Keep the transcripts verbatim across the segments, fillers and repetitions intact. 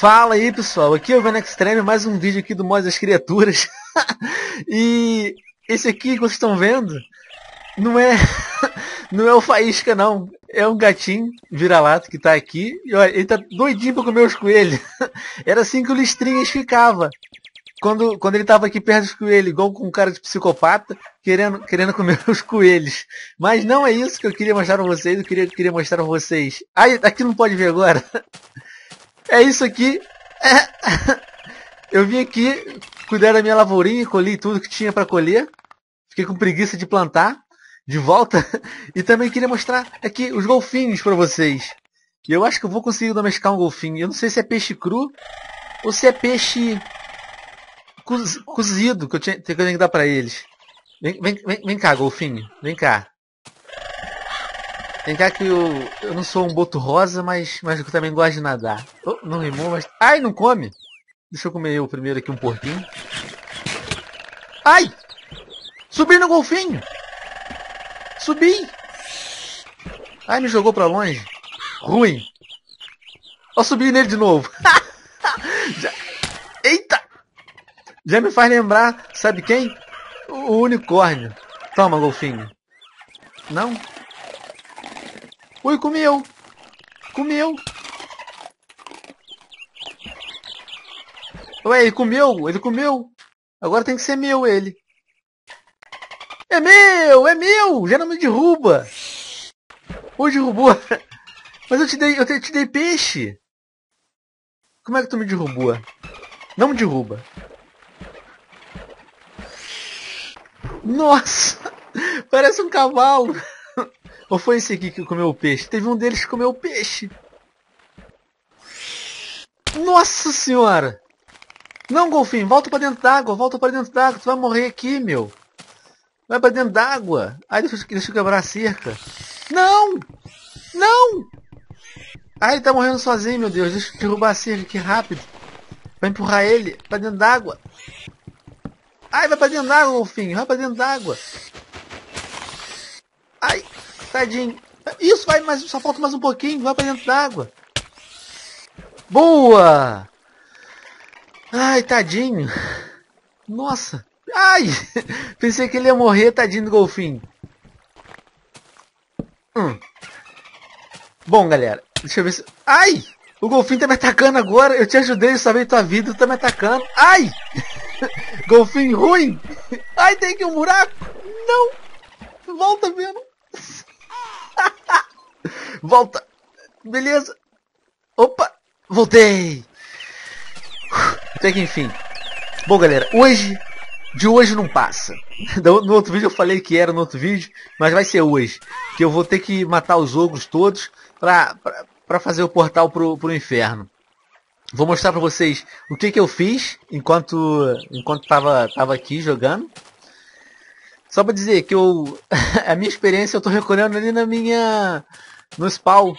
Fala aí pessoal, aqui é o Venom Extreme, mais um vídeo aqui do Mod das Criaturas. E esse aqui que vocês estão vendo não é não é o Faísca não, é um gatinho vira-lata que tá aqui. E olha, ele tá doidinho pra comer os coelhos. Era assim que o Listrinhas ficava quando, quando ele tava aqui perto dos coelhos, igual com um cara de psicopata querendo, querendo comer os coelhos. Mas não é isso que eu queria mostrar pra vocês, eu queria, queria mostrar pra vocês. Ai, aqui não pode ver agora. É isso aqui. É. Eu vim aqui cuidar da minha lavourinha, colhi tudo que tinha para colher. Fiquei com preguiça de plantar de volta. E também queria mostrar aqui os golfinhos para vocês. E eu acho que eu vou conseguir domesticar um golfinho. Eu não sei se é peixe cru ou se é peixe coz- cozido que eu, tinha, que eu tenho que dar para eles. Vem, vem, vem, vem cá, golfinho. Vem cá. Vem cá que eu, eu não sou um boto rosa, mas, mas eu também gosto de nadar. Oh, não rimou, mas... Ai, não come! Deixa eu comer eu primeiro aqui um porquinho. Ai! Subi no golfinho! Subi! Ai, me jogou pra longe. Ruim. Ó, subi nele de novo. Já... Eita! Já me faz lembrar, sabe quem? O unicórnio. Toma, golfinho. Não? Ui, comeu! Comeu! Ué, ele comeu! Ele comeu! Agora tem que ser meu ele! É meu! É meu! Já não me derruba! Ou derrubou! Mas eu te dei, eu te, te dei peixe! Como é que tu me derrubou? Não me derruba! Nossa! Parece um cavalo! Ou foi esse aqui que comeu o peixe? Teve um deles que comeu o peixe. Nossa senhora! Não, golfinho, volta pra dentro d'água, volta pra dentro d'água. Tu vai morrer aqui, meu. Vai pra dentro d'água. Ai, deixa, deixa eu quebrar a cerca. Não! Não! Ai, ele tá morrendo sozinho, meu Deus. Deixa eu derrubar a cerca aqui rápido. Vai empurrar ele pra dentro d'água. Ai, vai pra dentro d'água, golfinho. Vai pra dentro d'água. Ai, tadinho. Isso, vai, mas só falta mais um pouquinho. Vai pra dentro d'água. Boa! Ai, tadinho. Nossa. Ai! Pensei que ele ia morrer, tadinho do golfinho. Hum. Bom, galera. Deixa eu ver se... Ai! O golfinho tá me atacando agora. Eu te ajudei a salvar tua vida. Tu tá me atacando. Ai! Golfinho ruim. Ai, tem aqui um buraco. Não. Volta, vendo. Volta. Beleza. Opa. Voltei. Até que enfim. Bom, galera, hoje, de hoje não passa. No outro vídeo eu falei que era no outro vídeo, mas vai ser hoje. Que eu vou ter que matar os ogros todos pra, pra, pra fazer o portal pro, pro inferno. Vou mostrar pra vocês o que que eu fiz enquanto, enquanto tava, tava aqui jogando. Só pra dizer que eu, a minha experiência eu tô recolhendo ali na minha, no spawn.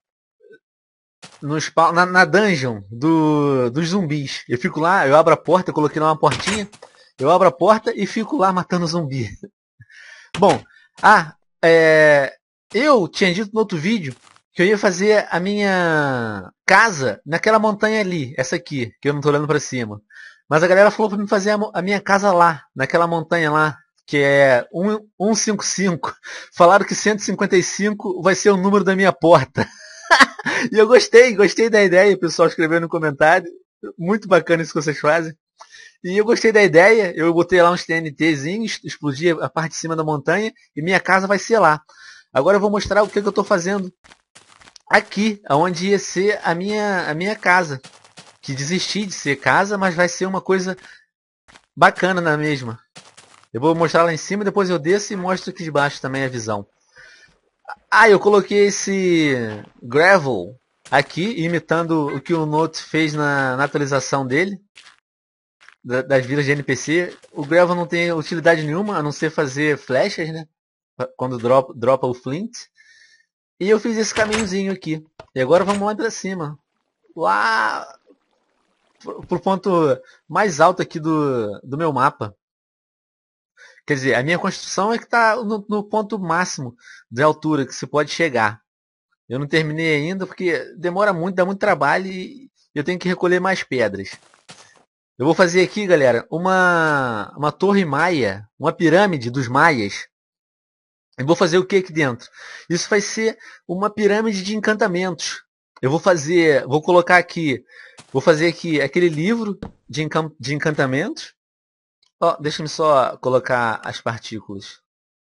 No spawn, na, na dungeon do, dos zumbis. Eu fico lá, eu abro a porta, eu coloquei lá uma portinha. Eu abro a porta e fico lá matando zumbi. Bom, ah, é, eu tinha dito no outro vídeo que eu ia fazer a minha casa naquela montanha ali, essa aqui, que eu não tô olhando pra cima. Mas a galera falou pra mim fazer a, a minha casa lá, naquela montanha lá, que é cento e cinquenta e cinco. Falaram que cento e cinquenta e cinco vai ser o número da minha porta. E eu gostei, gostei da ideia, o pessoal escreveu no comentário. Muito bacana isso que vocês fazem. E eu gostei da ideia, eu botei lá uns TNTzinhos, explodi a parte de cima da montanha e minha casa vai ser lá. Agora eu vou mostrar o que, que eu estou fazendo aqui, onde ia ser a minha, a minha casa. Que desisti de ser casa, mas vai ser uma coisa bacana na mesma. Eu vou mostrar lá em cima, depois eu desço e mostro aqui de baixo também a visão. Ah, eu coloquei esse gravel aqui, imitando o que o Note fez na, na atualização dele, da, das vilas de N P C. O gravel não tem utilidade nenhuma, a não ser fazer flechas, né? Quando drop, dropa o flint. E eu fiz esse caminhozinho aqui. E agora vamos lá pra cima. Lá pro, pro ponto mais alto aqui do, do meu mapa. Quer dizer, a minha construção é que está no, no ponto máximo de altura que se pode chegar. Eu não terminei ainda porque demora muito, dá muito trabalho e, e eu tenho que recolher mais pedras. Eu vou fazer aqui, galera, uma, uma torre maia, uma pirâmide dos maias. E vou fazer o que aqui dentro? Isso vai ser uma pirâmide de encantamentos. Eu vou fazer, vou colocar aqui, vou fazer aqui aquele livro de, encan, de encantamentos. Ó, deixa-me só colocar as partículas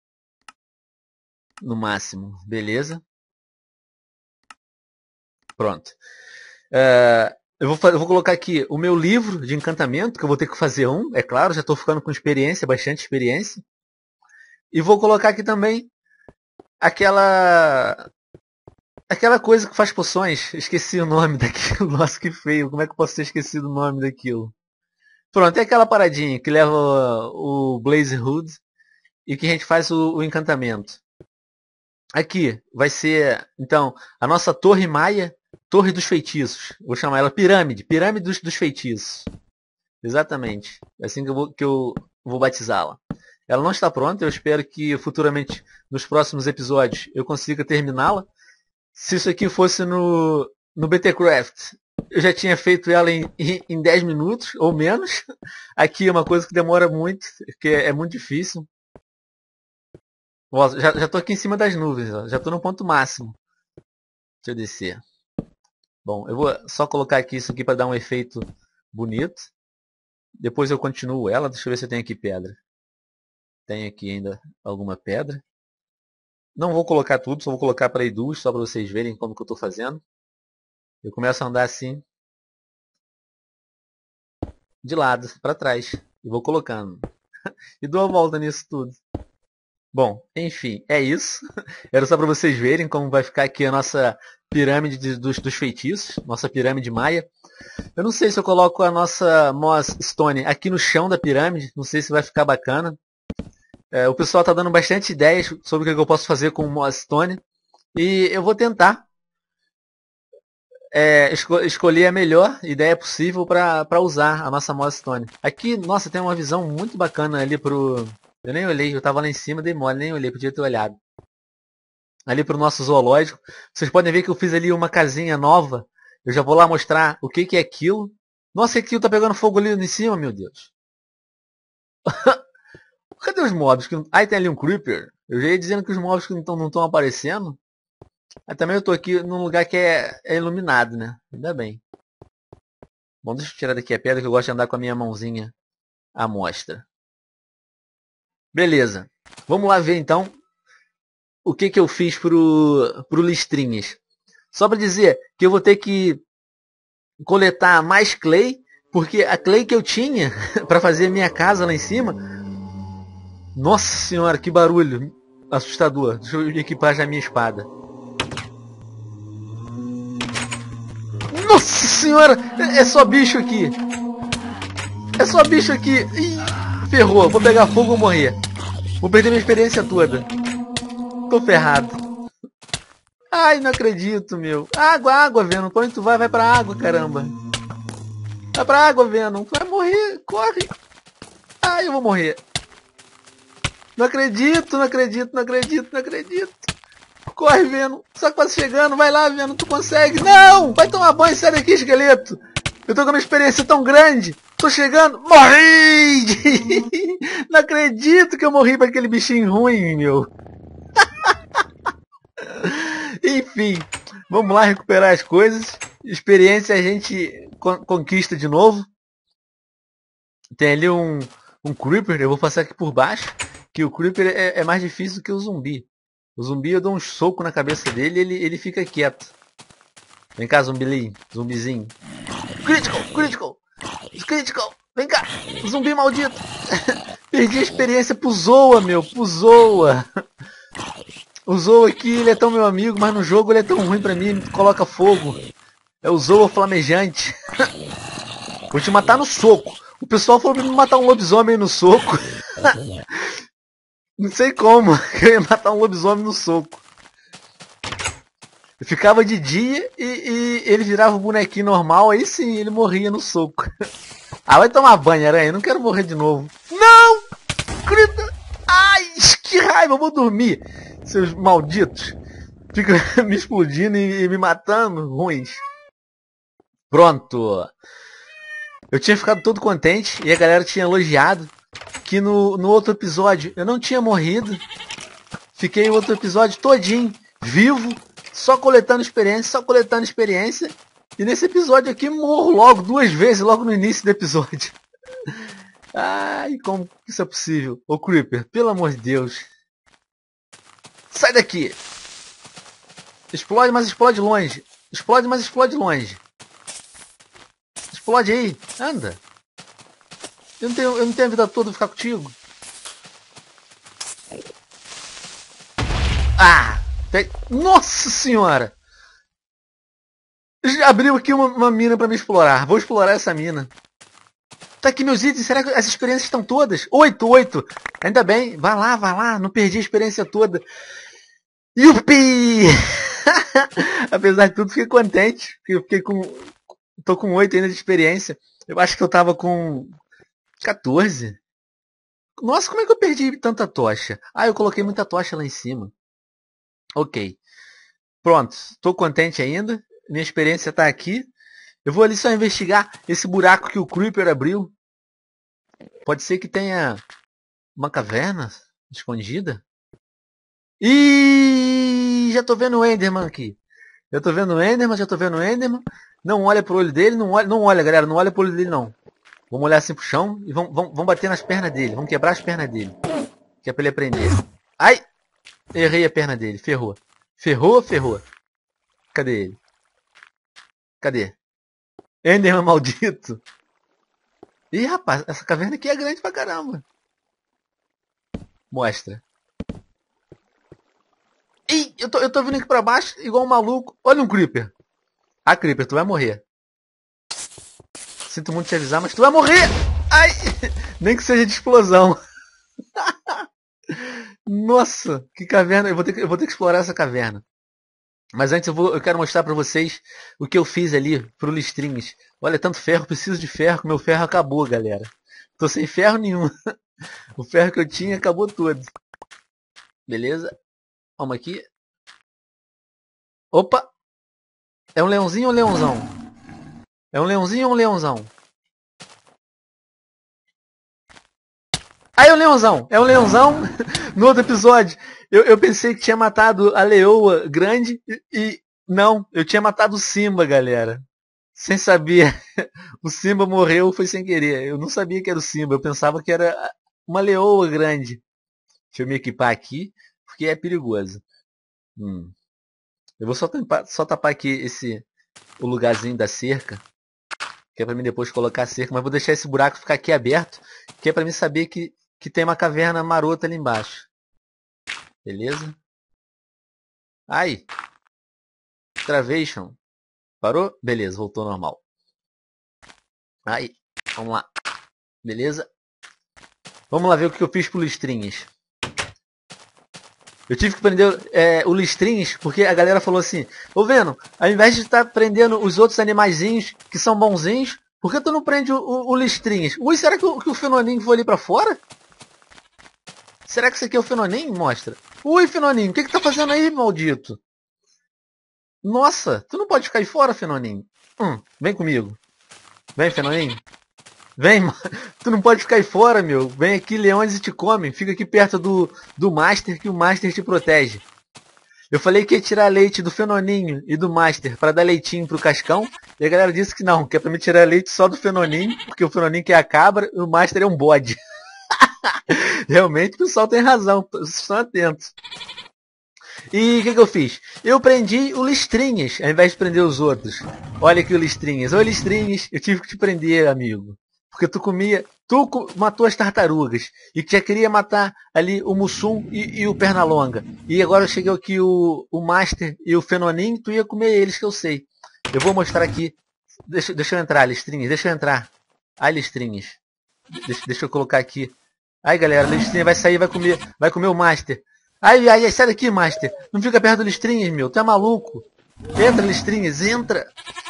no máximo, beleza? Pronto. Uh, eu, vou, eu vou colocar aqui o meu livro de encantamento, que eu vou ter que fazer um, é claro, já estou ficando com experiência, bastante experiência. E vou colocar aqui também aquela aquela coisa que faz poções. Esqueci o nome daquilo. Nossa, que feio. Como é que eu posso ter esquecido o nome daquilo? Pronto, é aquela paradinha que leva o Blaze Hood e que a gente faz o, o encantamento. Aqui vai ser, então, a nossa torre maia, torre dos feitiços. Vou chamar ela pirâmide, pirâmide dos, dos feitiços. Exatamente. É assim que eu vou, que eu vou batizá-la. Ela não está pronta, eu espero que futuramente, nos próximos episódios, eu consiga terminá-la. Se isso aqui fosse no, no B T Craft, eu já tinha feito ela em, em dez minutos ou menos. Aqui é uma coisa que demora muito, porque é muito difícil. Ó, já, já tô aqui em cima das nuvens, ó. Já tô no ponto máximo. Deixa eu descer. Bom, eu vou só colocar aqui isso aqui para dar um efeito bonito. Depois eu continuo ela. Deixa eu ver se eu tenho aqui pedra. Tem aqui ainda alguma pedra. Não vou colocar tudo, só vou colocar para aí duas, só para vocês verem como que eu estou fazendo. Eu começo a andar assim, de lado, para trás, e vou colocando. E dou a volta nisso tudo. Bom, enfim, é isso. Era só para vocês verem como vai ficar aqui a nossa pirâmide de, dos, dos feitiços, nossa pirâmide maia. Eu não sei se eu coloco a nossa Moss Stone aqui no chão da pirâmide, não sei se vai ficar bacana. É, o pessoal está dando bastante ideias sobre o que eu posso fazer com o Moss Stone. E eu vou tentar é, esco escolher a melhor ideia possível para usar a nossa Moss Stone. Aqui, nossa, tem uma visão muito bacana ali pro... Eu nem olhei, eu estava lá em cima, dei mole, nem olhei, podia ter olhado. Ali pro nosso zoológico. Vocês podem ver que eu fiz ali uma casinha nova. Eu já vou lá mostrar o que, que é aquilo. Nossa, aquilo tá pegando fogo ali em cima, meu Deus. Cadê os mobs? Aí tem ali um creeper. Eu já ia dizendo que os mobs não estão não estão aparecendo. Aí também eu tô aqui num lugar que é, é iluminado, né? Ainda bem. Bom, deixa eu tirar daqui a pedra que eu gosto de andar com a minha mãozinha à mostra. Beleza. Vamos lá ver então o que, que eu fiz pro, pro Listrinhas. Só para dizer que eu vou ter que coletar mais clay, porque a clay que eu tinha para fazer a minha casa lá em cima... Nossa senhora, que barulho assustador. Deixa eu equipar já a minha espada. Nossa senhora, é só bicho aqui. É só bicho aqui. Ih, ferrou, vou pegar fogo ou morrer. Vou perder minha experiência toda. Tô ferrado. Ai, não acredito, meu. Água, água, Venom. Pra onde tu vai? Vai pra água, caramba. Vai pra água, Venom. Tu vai morrer. Corre. Ai, eu vou morrer. Não acredito, não acredito, não acredito, não acredito. Corre, Venom. Só quase chegando. Vai lá, Venom. Tu consegue. Não! Vai tomar banho. Sai daqui, esqueleto. Eu tô com uma experiência tão grande. Tô chegando. Morri! Não acredito que eu morri pra aquele bichinho ruim, meu. Enfim. Vamos lá recuperar as coisas. Experiência a gente conquista de novo. Tem ali um, um Creeper. Eu vou passar aqui por baixo. Que o Creeper é, é mais difícil que o zumbi. O zumbi eu dou um soco na cabeça dele e ele, ele fica quieto. Vem cá, zumbizinho. Zumbizinho. Critical! Critical! Critical! Vem cá! Zumbi maldito! Perdi a experiência pro Zoa, meu! Pro Zoa! O Zoa aqui, ele é tão meu amigo, mas no jogo ele é tão ruim pra mim, ele coloca fogo. É o Zoa flamejante. Vou te matar no soco. O pessoal falou pra me matar um lobisomem no soco. Não sei como que eu ia matar um lobisomem no soco. Eu ficava de dia e, e ele virava um bonequinho normal, aí sim ele morria no soco. Ah, vai tomar banho, aranha, eu não quero morrer de novo. Não! Grita! Ai, que raiva, eu vou dormir. Seus malditos. Fica me explodindo e, e me matando, ruins. Pronto. Eu tinha ficado todo contente e a galera tinha elogiado que no, no outro episódio eu não tinha morrido. Fiquei o outro episódio todinho vivo, só coletando experiência, só coletando experiência. E nesse episódio aqui morro logo, duas vezes, logo no início do episódio. Ai, como isso é possível? Ô Creeper, pelo amor de Deus. Sai daqui. Explode, mas explode longe. Explode, mas explode longe. Explode aí. Anda. Eu não tenho, eu não tenho a vida toda pra ficar contigo. Ah! Tem... Nossa senhora! Abriu aqui uma, uma mina pra me explorar. Vou explorar essa mina. Tá aqui meus itens. Será que as experiências estão todas? Oito, oito. Ainda bem. Vai lá, vai lá. Não perdi a experiência toda. Yupi! Apesar de tudo, fiquei contente. Eu fiquei com... Tô com oito ainda de experiência. Eu acho que eu tava com quatorze. Nossa, como é que eu perdi tanta tocha? Ah, eu coloquei muita tocha lá em cima. Ok. Pronto. Tô contente ainda. Minha experiência tá aqui. Eu vou ali só investigar esse buraco que o Creeper abriu. Pode ser que tenha uma caverna escondida. Ih, já tô vendo o Enderman aqui. Já tô vendo o Enderman, já tô vendo o Enderman. Não olha pro olho dele, não olha, não olha, galera, não olha pro olho dele não. Vamos olhar assim pro chão e vamos, vamos, vamos bater nas pernas dele. Vamos quebrar as pernas dele. Que é pra ele aprender. Ai! Errei a perna dele, ferrou. Ferrou, ferrou. Cadê ele? Cadê? Enderman maldito. Ih, rapaz, essa caverna aqui é grande pra caramba. Mostra. Ih, eu tô, eu tô vindo aqui pra baixo igual um maluco. Olha um Creeper. Ah, Creeper, tu vai morrer. Sinto muito te avisar, mas tu vai morrer. Ai, nem que seja de explosão. Nossa, que caverna. Eu vou ter que, eu vou ter que explorar essa caverna. Mas antes eu, vou, eu quero mostrar pra vocês o que eu fiz ali pro Listrinhas. Olha, tanto ferro, preciso de ferro, que meu ferro acabou, galera. Tô sem ferro nenhum. O ferro que eu tinha acabou todo. Beleza? Vamos aqui. Opa! É um leãozinho ou um leãozão? É um leãozinho ou um leãozão? Ah, é um leãozão! É um leãozão! No outro episódio, eu, eu pensei que tinha matado a leoa grande e, e não, eu tinha matado o Simba, galera. Sem saber. O Simba morreu, foi sem querer. Eu não sabia que era o Simba, eu pensava que era uma leoa grande. Deixa eu me equipar aqui, porque é perigoso. Hum. Eu vou só tapar, só tapar aqui esse, o lugarzinho da cerca, que é pra mim depois colocar a cerca, mas vou deixar esse buraco ficar aqui aberto, que é pra mim saber que, que tem uma caverna marota ali embaixo. Beleza? Ai! Travation. Parou? Beleza, voltou ao normal. Aí, vamos lá. Beleza? Vamos lá ver o que eu fiz pro Listrinhas. Eu tive que prender é, o Listrinhas porque a galera falou assim: ô Venom, ao invés de estar prendendo os outros animaizinhos que são bonzinhos, por que tu não prende o, o, o Listrinhas? Ui, será que o, que o Fenoninho foi ali pra fora? Será que isso aqui é o Fenoninho? Mostra. Ui, Fenoninho, o que que tá fazendo aí, maldito? Nossa, tu não pode ficar aí fora, Fenoninho. Hum, vem comigo. Vem, Fenoninho. Vem, tu não pode ficar aí fora, meu. Vem aqui, leões e te comem. Fica aqui perto do, do Master, que o Master te protege. Eu falei que ia tirar leite do Fenoninho e do Master para dar leitinho pro Cascão. E a galera disse que não, que é pra me tirar leite só do Fenoninho, porque o Fenoninho que é a cabra e o Master é um bode. Realmente o pessoal tem razão, estão atentos. E o que, que eu fiz? Eu prendi o Listrinhas, ao invés de prender os outros. Olha aqui o Listrinhas. Oi, Listrinhas, eu tive que te prender, amigo. Porque tu comia, tu matou as tartarugas. E que já queria matar ali o Mussum e, e o Pernalonga. E agora chegou aqui o, o Master e o Fenoninho, tu ia comer eles, que eu sei. Eu vou mostrar aqui. Deixa, deixa eu entrar, Listrinhas, deixa eu entrar. Ai, Listrinhas. Deixa, deixa eu colocar aqui. Ai, galera, Listrinhas vai sair, vai comer, vai comer o Master. Ai, ai, ai, sai daqui, Master. Não fica perto do Listrinhas, meu. Tu é maluco. Entra, Listrinhas, entra.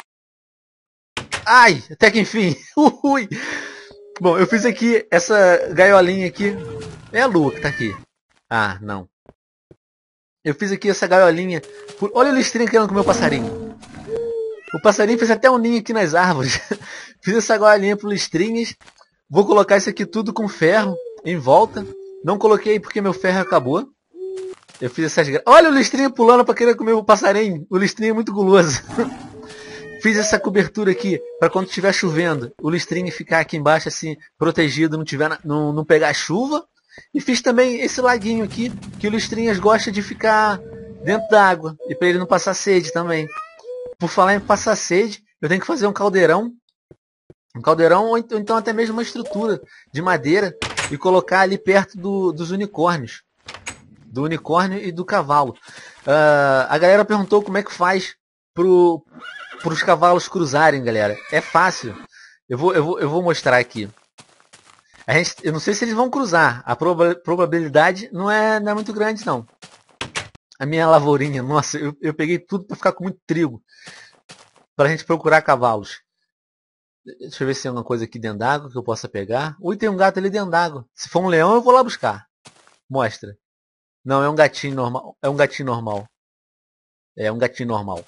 Ai, até que enfim. Ui. Bom, eu fiz aqui essa gaiolinha aqui. É a lua que tá aqui. Ah, não. Eu fiz aqui essa gaiolinha. Olha o Listrinhas querendo comer o passarinho. O passarinho fez até um ninho aqui nas árvores. Fiz essa golinha pro listrinhas. Vou colocar isso aqui tudo com ferro em volta. Não coloquei porque meu ferro acabou. Eu fiz essas... Olha o listrinho pulando para querer comer o passarinho. O listrinho é muito guloso. Fiz essa cobertura aqui para quando estiver chovendo, o listrinho ficar aqui embaixo assim, protegido, não, tiver, não, não pegar chuva. E fiz também esse laguinho aqui, que o listrinhas gosta de ficar dentro da água. E para ele não passar sede também. Por falar em passar sede, eu tenho que fazer um caldeirão. Um caldeirão ou então até mesmo uma estrutura de madeira. E colocar ali perto do, dos unicórnios. Do unicórnio e do cavalo. Uh, a galera perguntou como é que faz pro, pros cavalos cruzarem, galera. É fácil. Eu vou, eu vou, eu vou mostrar aqui. A gente, eu não sei se eles vão cruzar. A proba, probabilidade não é, não é muito grande, não. A minha lavourinha, nossa, eu, eu peguei tudo para ficar com muito trigo. Pra gente procurar cavalos. Deixa eu ver se tem alguma coisa aqui dentro d'água que eu possa pegar. Ui, tem um gato ali dentro d'água. Se for um leão, eu vou lá buscar. Mostra. Não, é um gatinho normal. É um gatinho normal. É um gatinho normal.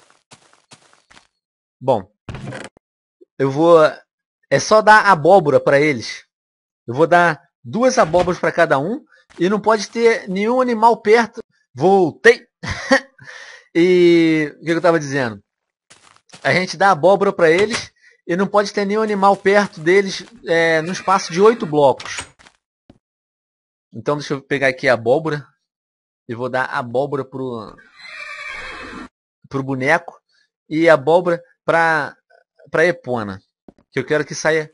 Bom. Eu vou... É só dar abóbora para eles. Eu vou dar duas abóboras para cada um. E não pode ter nenhum animal perto. Voltei! E... O que eu estava dizendo? A gente dá abóbora para eles. E não pode ter nenhum animal perto deles é, no espaço de oito blocos. Então deixa eu pegar aqui a abóbora. E vou dar abóbora pro, pro boneco. E abóbora pra, pra Epona. Que eu quero que saia...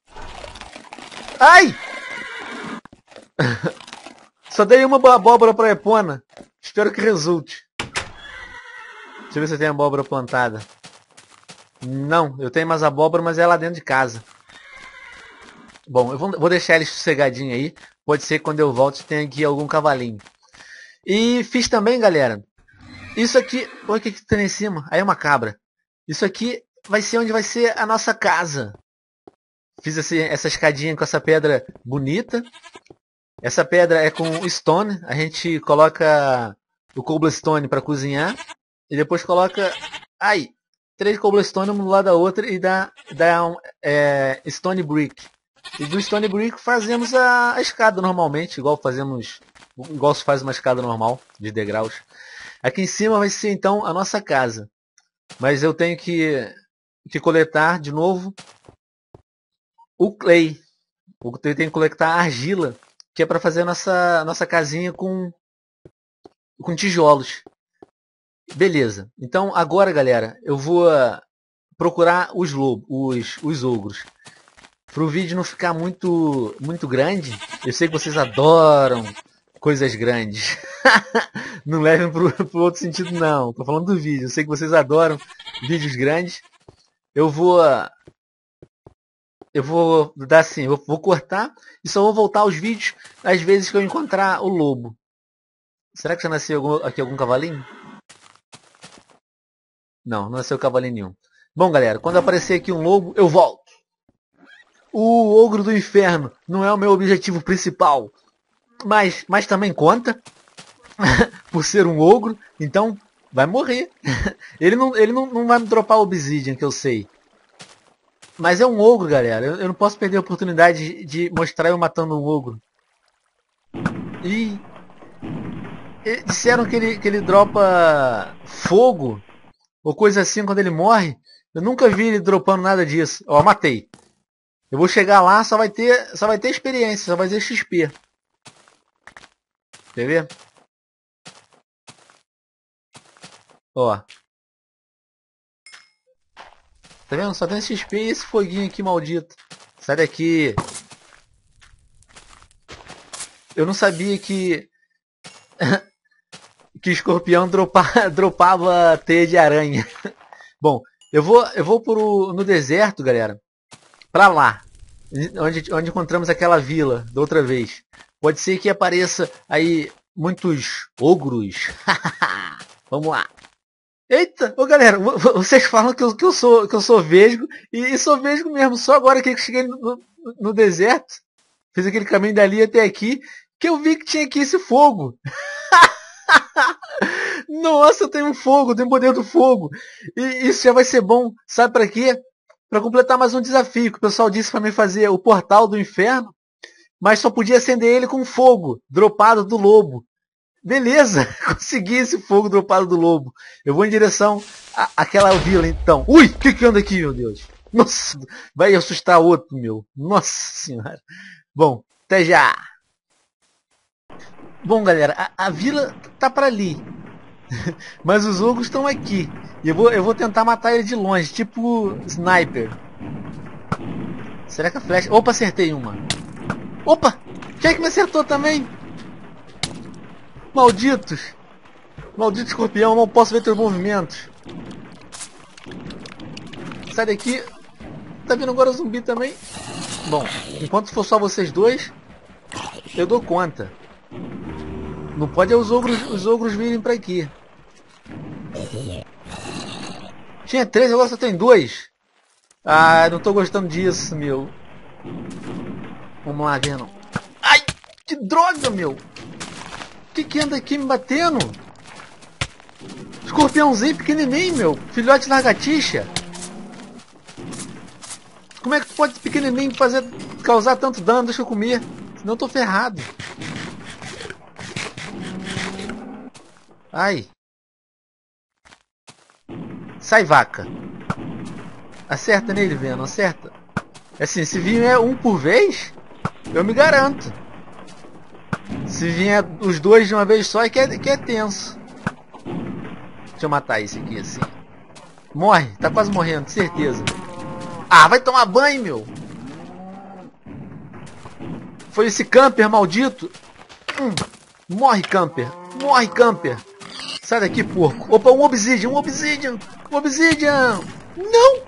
Ai! Só dei uma abóbora pra Epona. Espero que resulte. Deixa eu ver se tem abóbora plantada. Não, eu tenho mais abóbora, mas é lá dentro de casa. Bom, eu vou, vou deixar ele sossegadinho aí. Pode ser que quando eu volte tenha aqui algum cavalinho. E fiz também, galera. Isso aqui... Olha o que que tem em cima. Aí é uma cabra. Isso aqui vai ser onde vai ser a nossa casa. Fiz esse, essa escadinha com essa pedra bonita. Essa pedra é com stone. A gente coloca o cobblestone para cozinhar. E depois coloca... Aí. Três cobblestone um do lado da outra e dá, dá um é, stone brick. E do stone brick fazemos a, a escada normalmente. Igual fazemos... Igual se faz uma escada normal, de degraus. Aqui em cima vai ser então a nossa casa. Mas eu tenho que, que coletar de novo o clay. Eu tenho que coletar a argila, que é para fazer a nossa, nossa casinha com, com tijolos. Beleza. Então agora, galera, eu vou procurar os lobos, os, os ogros. Para o vídeo não ficar muito, muito grande. Eu sei que vocês adoram coisas grandes. Não levem pro, pro outro sentido, não. Tô falando do vídeo. Eu sei que vocês adoram vídeos grandes. Eu vou... Eu vou dar assim, eu vou cortar e só vou voltar aos vídeos às vezes que eu encontrar o lobo. Será que já nasceu algum, aqui algum cavalinho? Não, não nasceu cavalinho nenhum. Bom, galera, quando aparecer aqui um lobo, eu volto. O ogro do inferno não é o meu objetivo principal. Mas, mas também conta. Por ser um ogro, então vai morrer. Ele não, ele não, não vai me dropar obsidian, que eu sei. Mas é um ogro, galera. Eu, eu não posso perder a oportunidade de, de mostrar eu matando um ogro. E, e disseram que ele, que ele dropa fogo ou coisa assim quando ele morre. Eu nunca vi ele dropando nada disso. Ó, matei. Eu vou chegar lá, só vai ter, só vai ter experiência, só vai ter X P. Quer ver? Ó. Tá vendo? Só tem X P e esse foguinho aqui maldito. Sai daqui. Eu não sabia que... que escorpião dropa... dropava teia de aranha. Bom, eu vou, eu vou pro... no deserto, galera. Pra lá. Onde, onde encontramos aquela vila da outra vez. Pode ser que apareça aí muitos ogros. Vamos lá. Eita, ô galera, vocês falam que eu, que eu, sou, que eu sou vesgo, e, e sou vesgo mesmo, só agora que eu cheguei no, no, no deserto, fiz aquele caminho dali até aqui, que eu vi que tinha aqui esse fogo. Nossa, eu tenho um fogo, eu tenho o poder do fogo. E isso já vai ser bom. Sabe pra quê? Pra completar mais um desafio que o pessoal disse pra mim fazer o portal do inferno, mas só podia acender ele com fogo, dropado do lobo. Beleza, consegui esse fogo dropado do lobo. Eu vou em direção à, àquela vila então. Ui, o que que anda aqui, meu Deus? Nossa, vai assustar outro, meu. Nossa senhora. Bom, até já. Bom, galera, a, a vila tá pra ali. Mas os ogros estão aqui. E eu vou, eu vou tentar matar ele de longe, tipo sniper. Será que a flecha... Opa, acertei uma. Opa! Quem é que me acertou também? Malditos! Maldito escorpião, não posso ver teus movimentos. Sai daqui. Tá vindo agora o zumbi também? Bom, enquanto for só vocês dois, eu dou conta. Não pode os ogros, os ogros virem pra aqui. Tinha três, agora só tem dois. Ah, não tô gostando disso, meu. Vamos lá, Venom. Ai, que droga, meu. O que que anda aqui me batendo? Escorpiãozinho pequenininho, meu. Filhote de lagartixa. Como é que pode pequenininho fazer, causar tanto dano? Deixa eu comer. Senão eu tô ferrado. Ai. Sai, vaca. Acerta nele, Venom. Acerta. Assim, se vier um por vez, eu me garanto. Se vier os dois de uma vez só, é que é, que é tenso. Deixa eu matar esse aqui, assim. Morre. Tá quase morrendo, de certeza. Ah, vai tomar banho, meu. Foi esse camper maldito. Hum. Morre, camper. Morre, camper. Sai daqui, porco. Opa, um obsidian, um obsidian. Um obsidian. Não.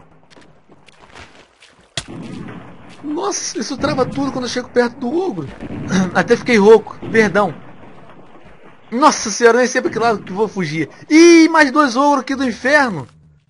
Nossa, isso trava tudo quando eu chego perto do ogro. Até fiquei rouco. Perdão. Nossa senhora, nem sei pra que lado que vou fugir. Ih, mais dois ogros aqui do inferno.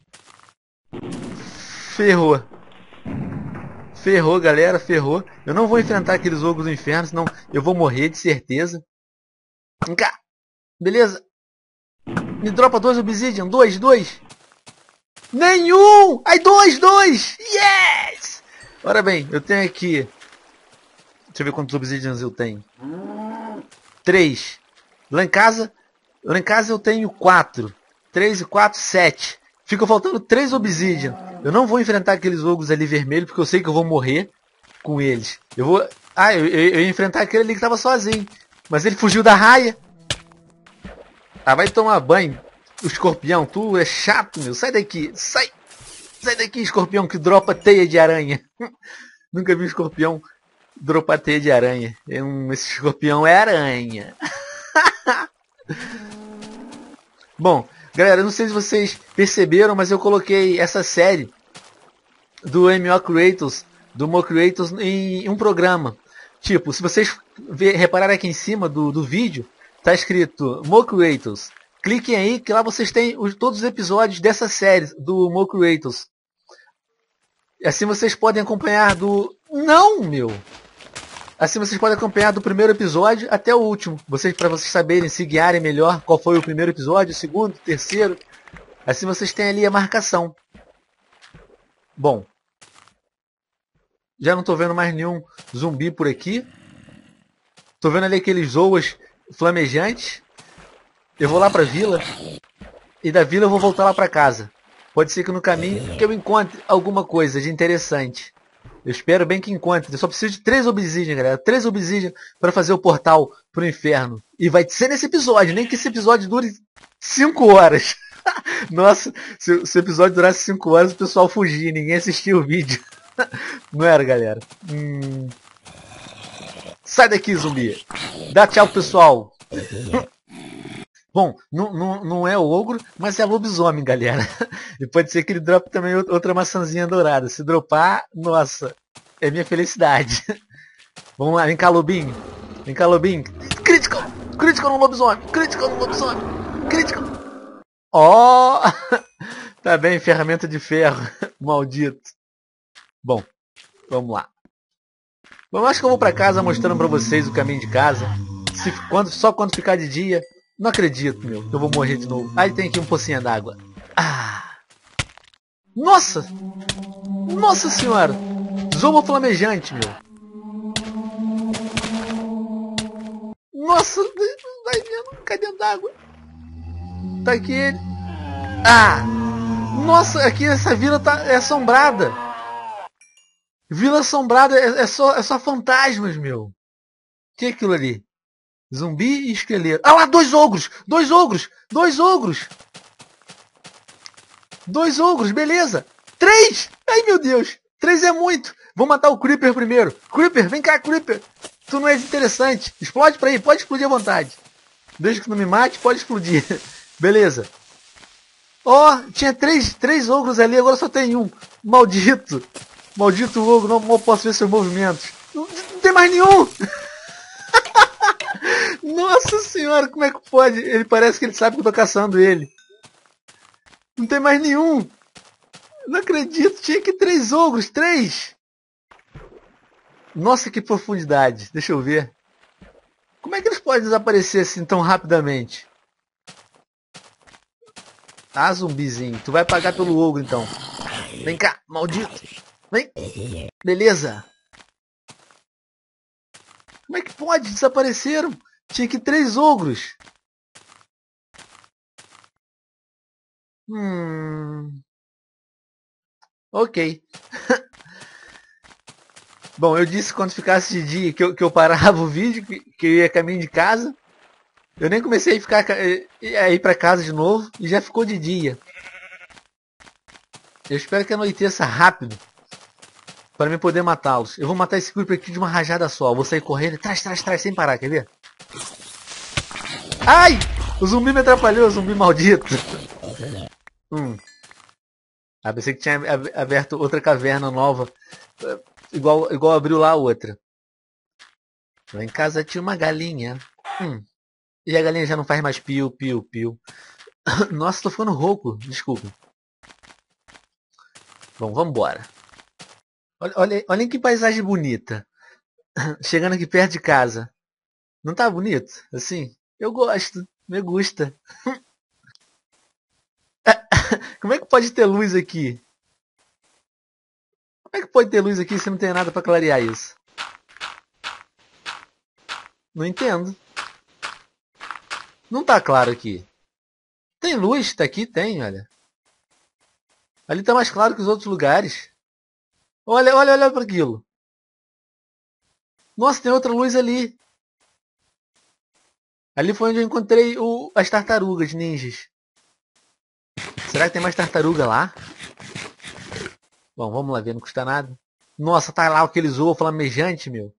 Ferrou. Ferrou, galera, ferrou. Eu não vou enfrentar aqueles ogros do inferno, senão eu vou morrer de certeza. Vem cá. Beleza? Me dropa dois obsidian. Dois, dois. Nenhum! Ai, dois, dois! Yes! Ora bem, eu tenho aqui... Deixa eu ver quantos obsidians eu tenho. Três. Lá em casa... Lá em casa eu tenho quatro. Três e quatro, sete. Fica faltando três obsidian. Eu não vou enfrentar aqueles ogros ali vermelhos, porque eu sei que eu vou morrer com eles. Eu vou... Ah, eu, eu, eu ia enfrentar aquele ali que tava sozinho. Mas ele fugiu da raia. Ah, vai tomar banho. O escorpião, tu é chato, meu. Sai daqui. Sai. Sai daqui, escorpião que dropa teia de aranha. Nunca vi um escorpião dropar teia de aranha. Esse escorpião é aranha. Bom, galera, não sei se vocês perceberam, mas eu coloquei essa série do M O Creators, do Mo Creators, em um programa. Tipo, se vocês ver, repararem aqui em cima do, do vídeo, tá escrito Mo Creators. Cliquem aí que lá vocês têm os, todos os episódios dessa série do Mo Creators. Assim vocês podem acompanhar do... Não, meu! Assim vocês podem acompanhar do primeiro episódio até o último. Vocês, para vocês saberem, se guiarem melhor qual foi o primeiro episódio, o segundo, o terceiro. Assim vocês têm ali a marcação. Bom. Já não estou vendo mais nenhum zumbi por aqui. Estou vendo ali aqueles zoas flamejantes. Eu vou lá para a vila. E da vila eu vou voltar lá para casa. Pode ser que no caminho que eu encontre alguma coisa de interessante. Eu espero bem que encontre. Eu só preciso de três obsidian, galera. Três obsidian para fazer o portal pro inferno. E vai ser nesse episódio. Nem que esse episódio dure cinco horas. Nossa, se, se o episódio durasse cinco horas, o pessoal fugia. Ninguém assistia o vídeo. Não era, galera? Hum... Sai daqui, zumbi. Dá tchau, pessoal. Bom, não, não, não é o ogro, mas é lobisomem, galera. E pode ser que ele drope também outra maçãzinha dourada. Se dropar, nossa, é minha felicidade. Vamos lá, vem cá, lobinho. Vem cá, lobinho. Critical! Critical no lobisomem! Critical no lobisomem! Critical! Ó! Oh! Tá bem, ferramenta de ferro. Maldito. Bom, vamos lá. Bom, acho que eu vou pra casa mostrando pra vocês o caminho de casa. Se, quando, só quando ficar de dia, Não acredito, meu. Eu vou morrer de novo. Aí tem aqui um pocinho d'água. Ah! Nossa! Nossa senhora! Zombo flamejante, meu. Nossa! Vai vendo. Cai dentro d'água. Tá aqui ele. Ah! Nossa, aqui essa vila tá, é assombrada. Vila assombrada é, é, só, é só fantasmas, meu. O que é aquilo ali? Zumbi e esqueleto. Ah lá, dois ogros! Dois ogros! Dois ogros! Dois ogros, beleza! Três! Ai, meu Deus! Três é muito! Vou matar o Creeper primeiro. Creeper, vem cá, Creeper! Tu não és interessante. Explode pra aí, pode explodir à vontade. Desde que não me mate, pode explodir. Beleza. Ó, oh, tinha três, três ogros ali, agora só tem um. Maldito! Maldito ogro, não, não posso ver seus movimentos. Não, não tem mais nenhum! Nossa senhora, como é que pode? Ele parece que ele sabe que eu tô caçando ele. Não tem mais nenhum. Não acredito, tinha que três ogros, três. Nossa, que profundidade. Deixa eu ver. Como é que eles podem desaparecer assim tão rapidamente? Ah, zumbizinho. Tu vai pagar pelo ogro então. Vem cá, maldito. Vem. Beleza. Como é que pode? Desapareceram. Tinha que três ogros. Hum. Ok. Bom, eu disse quando ficasse de dia que eu, que eu parava o vídeo, que, que eu ia caminho de casa. Eu nem comecei a ficar a ir para casa de novo e já ficou de dia. Eu espero que anoiteça rápido para mim poder matá-los. Eu vou matar esse creeper aqui de uma rajada só. Eu vou sair correndo, trás, trás, trás, sem parar, quer ver? Ai! O zumbi me atrapalhou, o zumbi maldito. Hum. Ah, pensei que tinha aberto outra caverna nova. Igual, igual abriu lá a outra. Lá em casa tinha uma galinha. Hum. E a galinha já não faz mais piu, piu, piu. Nossa, tô ficando rouco. Desculpa. Bom, vamos embora. Olha, olha, olha que paisagem bonita. Chegando aqui perto de casa. Não tá bonito? Assim? Eu gosto. Me gusta. Como é que pode ter luz aqui? Como é que pode ter luz aqui se não tem nada pra clarear isso? Não entendo. Não tá claro aqui. Tem luz? Tá aqui? Tem, olha. Ali tá mais claro que os outros lugares. Olha, olha, olha para aquilo. Nossa, tem outra luz ali. Ali foi onde eu encontrei o, as tartarugas ninjas. Será que tem mais tartaruga lá? Bom, vamos lá ver, não custa nada. Nossa, tá lá aquele zoo flamejante, meu.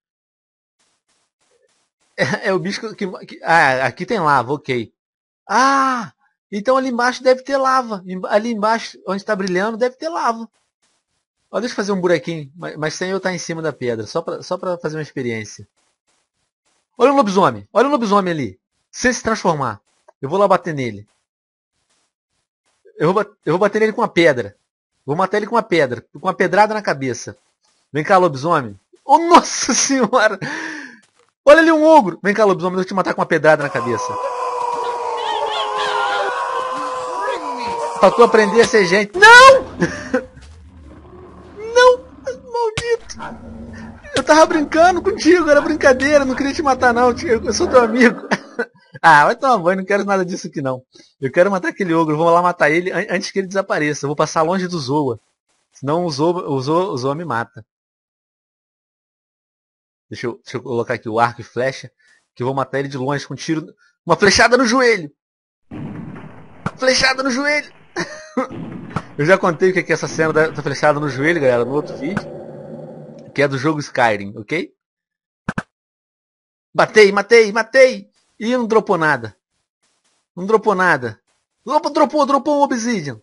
É, é o bicho que, que... Ah, aqui tem lava, ok. Ah, então ali embaixo deve ter lava. Ali embaixo, onde está brilhando, deve ter lava. Ó, deixa eu fazer um buraquinho, mas, mas sem eu estar em cima da pedra. Só pra, só pra fazer uma experiência. Olha o lobisomem. Olha o lobisomem ali. Sem se transformar. Eu vou lá bater nele. Eu vou, eu vou bater nele com uma pedra. Vou matar ele com uma pedra. Com uma pedrada na cabeça. Vem cá, lobisomem. Oh, nossa senhora. Olha ali um ogro. Vem cá, lobisomem. Eu vou te matar com uma pedrada na cabeça. Pra tu aprender a ser gente. Não! Não! Maldito! Eu tava brincando contigo, era brincadeira, não queria te matar não, eu sou teu amigo. Ah, vai tomar banho, não quero nada disso aqui não. Eu quero matar aquele ogro, vou lá matar ele antes que ele desapareça. Eu vou passar longe do Zoa. Senão o Zoa, o Zoa, o Zoa me mata. Deixa eu, deixa eu colocar aqui o arco e flecha, que eu vou matar ele de longe com um tiro. Uma flechada no joelho! Flechada no joelho! Eu já contei o que é essa cena da flechada no joelho, galera, no outro vídeo. Que é do jogo Skyrim, ok? Matei, matei, matei! Ih, não dropou nada. Não dropou nada. Opa, dropou, dropou um obsidian.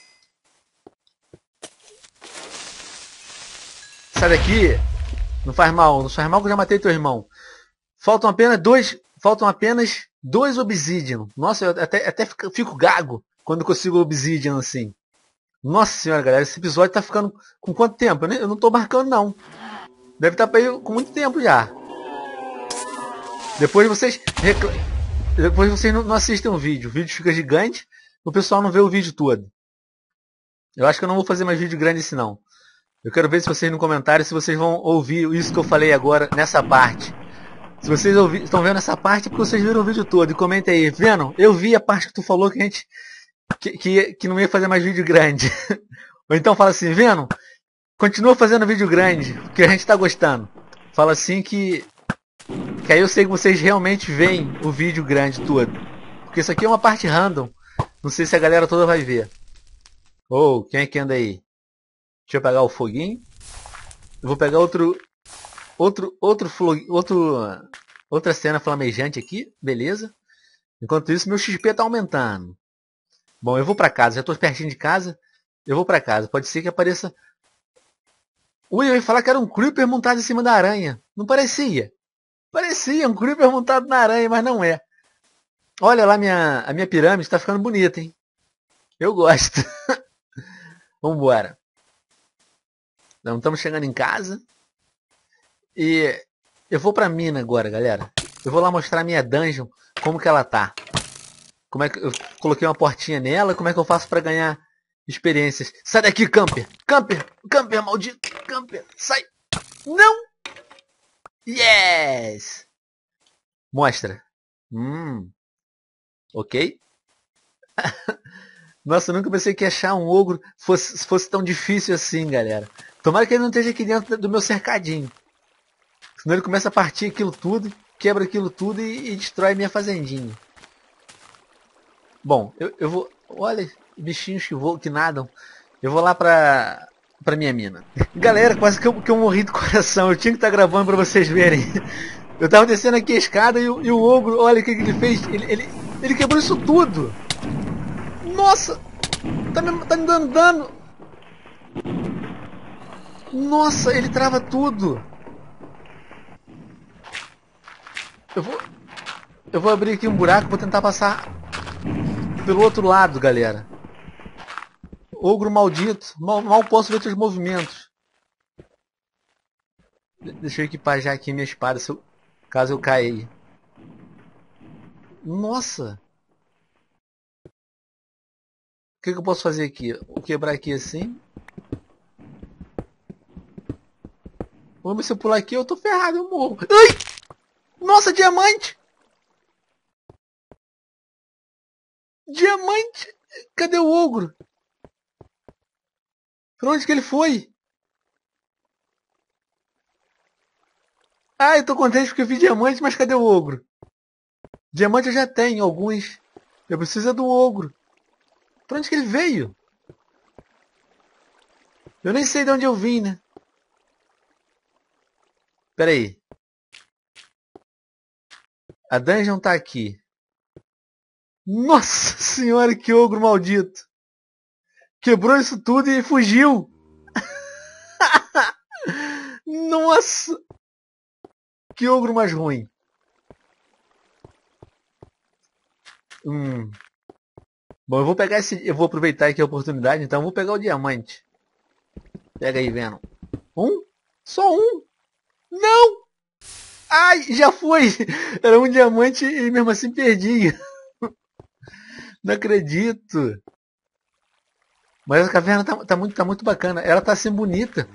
Sai daqui. Não faz mal, não faz mal que eu já matei teu irmão. Faltam apenas dois, faltam apenas dois obsidian. Nossa, eu até, até fico, fico gago quando consigo obsidian assim. Nossa senhora, galera, esse episódio tá ficando com quanto tempo? Eu, nem, eu não tô marcando não. Deve estar tá com muito tempo já. Depois vocês reclamam. depois vocês não, não assistem o vídeo. O vídeo fica gigante, o pessoal não vê o vídeo todo. Eu acho que eu não vou fazer mais vídeo grande assim não. Eu quero ver se vocês no comentário, se vocês vão ouvir isso que eu falei agora, nessa parte. Se vocês ouvi, estão vendo essa parte, é porque vocês viram o vídeo todo. E comenta aí, vendo? Eu vi a parte que tu falou que a gente... Que, que, que não ia fazer mais vídeo grande. Ou então fala assim, vendo? Continua fazendo vídeo grande, porque a gente tá gostando. Fala assim que... Que aí eu sei que vocês realmente veem o vídeo grande todo. Porque isso aqui é uma parte random. Não sei se a galera toda vai ver. Ou, oh, quem é que anda aí? Deixa eu pegar o foguinho. Eu vou pegar outro... Outro... Outro... outro outra cena flamejante aqui. Beleza. Enquanto isso, meu X P tá aumentando. Bom, eu vou pra casa. Já tô pertinho de casa. Eu vou pra casa. Pode ser que apareça... Ui, eu ia falar que era um Creeper montado em cima da aranha. Não parecia. Parecia um Creeper montado na aranha, mas não é. Olha lá, minha, a minha pirâmide tá ficando bonita, hein? Eu gosto. Vambora. Então, estamos chegando em casa. E eu vou pra mina agora, galera. Eu vou lá mostrar a minha dungeon, como que ela tá. Como é que eu coloquei uma portinha nela, como é que eu faço pra ganhar experiências. Sai daqui, camper! Camper! Camper, maldito! Camper! Sai! Não! Yes! Mostra. Hum. Ok. Nossa, eu nunca pensei que achar um ogro fosse, fosse tão difícil assim, galera. Tomara que ele não esteja aqui dentro do meu cercadinho. Senão ele começa a partir aquilo tudo, quebra aquilo tudo e, e destrói minha fazendinha. Bom, eu, eu vou... Olha, bichinhos que voam, que nadam. Eu vou lá pra, pra minha mina. Galera, quase que eu, que eu morri do coração. Eu tinha que estar gravando pra vocês verem. Eu tava descendo aqui a escada e o, e o ogro, olha o que, que ele fez. Ele, ele, ele quebrou isso tudo. Nossa! Tá me, tá me dando dano. Nossa, ele trava tudo. Eu vou... Eu vou abrir aqui um buraco, vou tentar passar pelo outro lado, galera. Ogro maldito. Mal, mal posso ver seus movimentos. Deixa eu equipar já aqui minha espada, se eu, caso eu caia aí. Nossa! O que, que eu posso fazer aqui? Vou quebrar aqui assim. Vamos, se eu pular aqui eu tô ferrado, eu morro. Ai! Nossa, diamante! Diamante! Cadê o ogro? Pra onde que ele foi? Ah, eu tô contente porque eu vi diamante, mas cadê o ogro? Diamante eu já tenho, alguns. Eu preciso do ogro. Pra onde que ele veio? Eu nem sei de onde eu vim, né? Pera aí. A dungeon tá aqui. Nossa senhora, que ogro maldito. Quebrou isso tudo e fugiu. Nossa. Que ogro mais ruim. Hum. Bom, eu vou pegar esse... Eu vou aproveitar aqui a oportunidade, então eu vou pegar o diamante. Pega aí, Venom. Um? Só um? Não! Ai, já foi! Era um diamante e mesmo assim perdi. Não acredito. Mas a caverna tá, tá, muito, tá muito bacana. Ela tá assim bonita.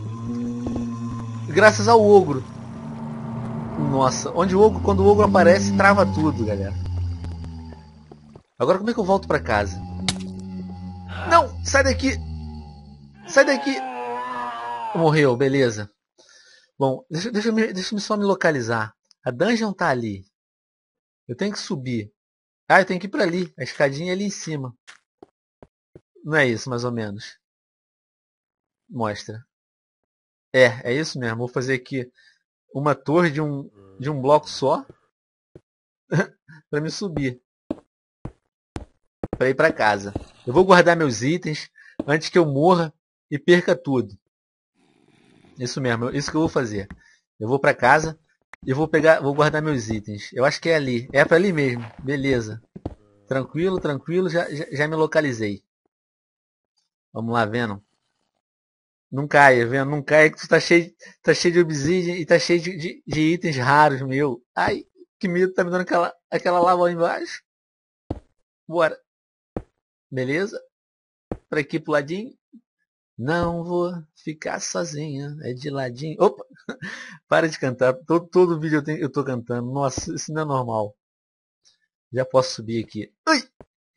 Graças ao ogro. Nossa, onde o ogro, quando o ogro aparece, trava tudo, galera. Agora como é que eu volto pra casa? Não! Sai daqui! Sai daqui! Morreu, beleza. Bom, deixa, deixa, eu, deixa eu só me localizar. A dungeon tá ali. Eu tenho que subir. Ah, eu tenho que ir pra ali. A escadinha é ali em cima. Não é isso, mais ou menos. Mostra. É, é isso mesmo. Vou fazer aqui uma torre de um, de um bloco só. Pra me subir. Pra ir pra casa. Eu vou guardar meus itens antes que eu morra e perca tudo. Isso mesmo, isso que eu vou fazer. Eu vou pra casa e vou pegar, vou guardar meus itens. Eu acho que é ali. É pra ali mesmo. Beleza. Tranquilo, tranquilo. Já, já, já me localizei. Vamos lá, Venom. Não caia, Venom. Não caia que tu tá cheio, tá cheio de obsidian e tá cheio de, de, de itens raros, meu. Ai, que medo. Tá me dando aquela, aquela lava lá embaixo. Bora. Beleza? Pra aqui pro ladinho. Não vou ficar sozinha. É de ladinho. Opa! Para de cantar. Todo, todo vídeo eu, tenho, eu tô cantando. Nossa, isso não é normal. Já posso subir aqui. Ui!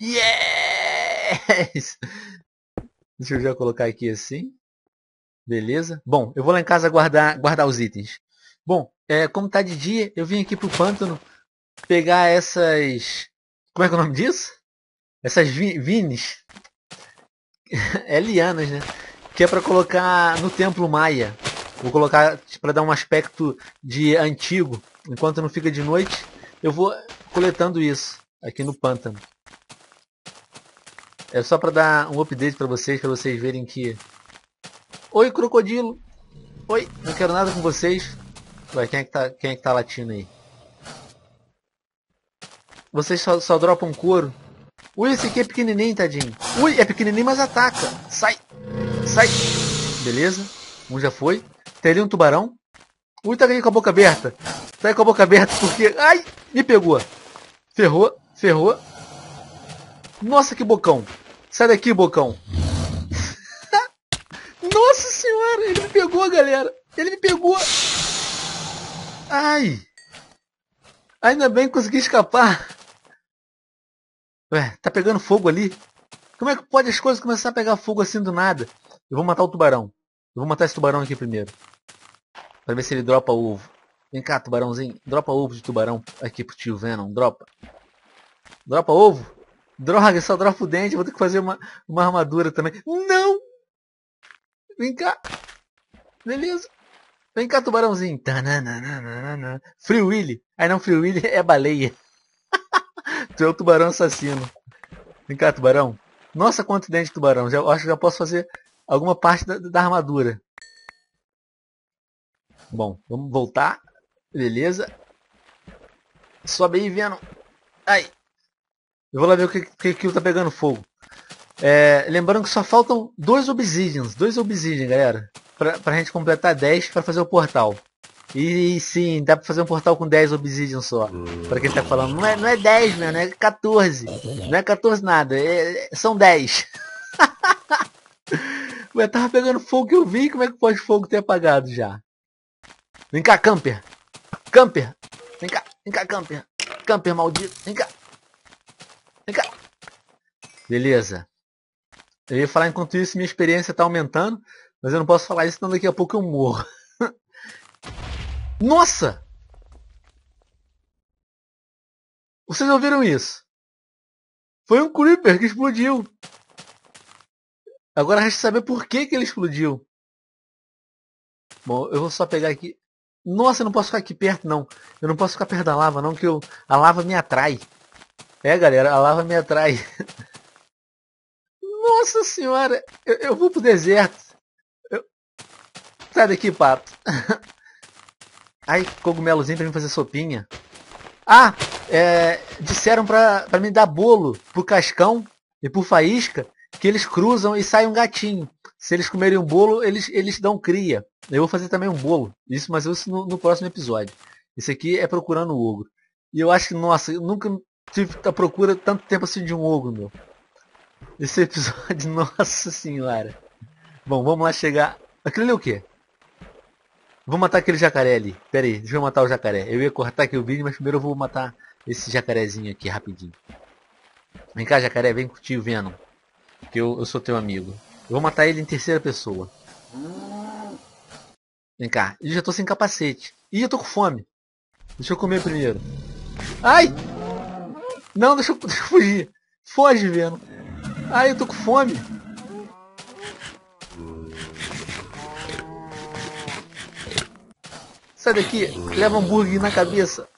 Yes! Deixa eu já colocar aqui assim. Beleza? Bom, eu vou lá em casa guardar, guardar os itens. Bom, é, como tá de dia, eu vim aqui pro pântano pegar essas... Como é que é o nome disso? Essas vi vines. É lianas, né? Que é pra colocar no templo maia. Vou colocar para dar um aspecto de antigo. Enquanto não fica de noite, eu vou coletando isso aqui no pântano. É só para dar um update para vocês, para vocês verem que... Oi, crocodilo! Oi, não quero nada com vocês. Ué, quem é que tá, quem é que tá latindo aí? Vocês só, só dropam couro. Ui, esse aqui é pequenininho, tadinho. Ui, é pequenininho, mas ataca. Sai, sai. Beleza, um já foi. Tem ali um tubarão. Ui, tá aí com a boca aberta. Tá aí com a boca aberta porque... Ai, me pegou. Ferrou, ferrou. Nossa, que bocão. Sai daqui, bocão. Nossa senhora, ele me pegou, galera. Ele me pegou. Ai. Ainda bem que consegui escapar. Ué, tá pegando fogo ali. Como é que pode as coisas começar a pegar fogo assim do nada? Eu vou matar o tubarão. Eu vou matar esse tubarão aqui primeiro. Pra ver se ele dropa ovo. Vem cá, tubarãozinho. Dropa ovo de tubarão aqui pro tio Venom. Dropa. Dropa ovo. Droga, só dropa o dente. Vou ter que fazer uma, uma armadura também. Não! Vem cá. Beleza. Vem cá, tubarãozinho. Free Willy. Aí não, Free Willy é baleia. Tu é o tubarão assassino. Vem cá, tubarão. Nossa, quanto dente de tubarão. Já, acho que já posso fazer alguma parte da, da armadura. Bom, vamos voltar. Beleza. Sobe aí, Venom. Ai. Eu vou lá ver o que, que aquilo tá pegando fogo. É, lembrando que só faltam dois obsidians. Dois obsidian, galera. Pra, pra gente completar dez para fazer o portal. E sim, dá pra fazer um portal com dez obsidian só. Pra quem tá falando, não é, não é dez, meu, não é quatorze. Não é quatorze nada, é, são dez. Ué, tava pegando fogo que eu vi, como é que pode fogo ter apagado já? Vem cá, camper. Camper. Vem cá, vem cá, camper. Camper maldito, vem cá. Vem cá. Beleza. Eu ia falar enquanto isso, minha experiência tá aumentando. Mas eu não posso falar isso, senão daqui a pouco eu morro. Nossa! Vocês ouviram isso? Foi um Creeper que explodiu. Agora resta saber por que, que ele explodiu. Bom, eu vou só pegar aqui. Nossa, eu não posso ficar aqui perto, não. Eu não posso ficar perto da lava, não, que eu... a lava me atrai. É, galera, a lava me atrai. Nossa senhora, eu, eu vou pro deserto. Eu... Sai daqui, pato. Ai, cogumelozinho pra mim fazer sopinha. Ah, é, disseram pra, pra me dar bolo pro Cascão e pro Faísca, que eles cruzam e sai um gatinho. Se eles comerem um bolo, eles, eles dão cria. Eu vou fazer também um bolo. Isso, mas isso no, no próximo episódio. Esse aqui é procurando o ogro. E eu acho que, nossa, eu nunca tive a procura tanto tempo assim de um ogro, meu. Esse episódio, nossa senhora. Bom, vamos lá chegar... Aquilo ali é o quê? Vou matar aquele jacaré ali. Pera aí, deixa eu matar o jacaré. Eu ia cortar aqui o vídeo, mas primeiro eu vou matar esse jacarezinho aqui rapidinho. Vem cá, jacaré, vem com o tio Venom. Que eu, eu sou teu amigo. Eu vou matar ele em terceira pessoa. Vem cá. Eu já tô sem capacete. Ih, eu tô com fome. Deixa eu comer primeiro. Ai! Não, deixa eu, deixa eu fugir. Foge, Venom. Ai, eu tô com fome. Sai daqui. Leva um hambúrguer na cabeça.